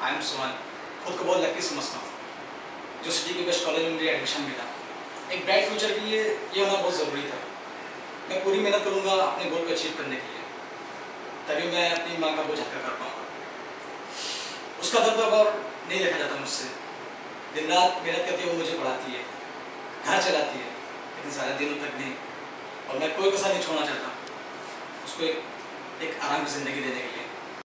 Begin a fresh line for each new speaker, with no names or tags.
I am सुमन, खुद को बहुत लकी समझता हूँ जो सिटी के बेस्ट कॉलेज में मुझे एडमिशन मिला। एक ब्राइट फ्यूचर के लिए ये होना बहुत ज़रूरी था। मैं पूरी मेहनत करूँगा अपने गोल को अचीव करने के लिए, तभी मैं अपनी माँ का बोझ हल्का कर पाऊँगा। उसका दर्द अब और नहीं देखा जाता मुझसे। दिन रात मेहनत करके वो मुझे पढ़ाती है, घर चलाती है, लेकिन सारे दिनों तक नहीं। और मैं कोई कसर नहीं छोड़ना चाहता उसको एक आराम की ज़िंदगी देने के लिए।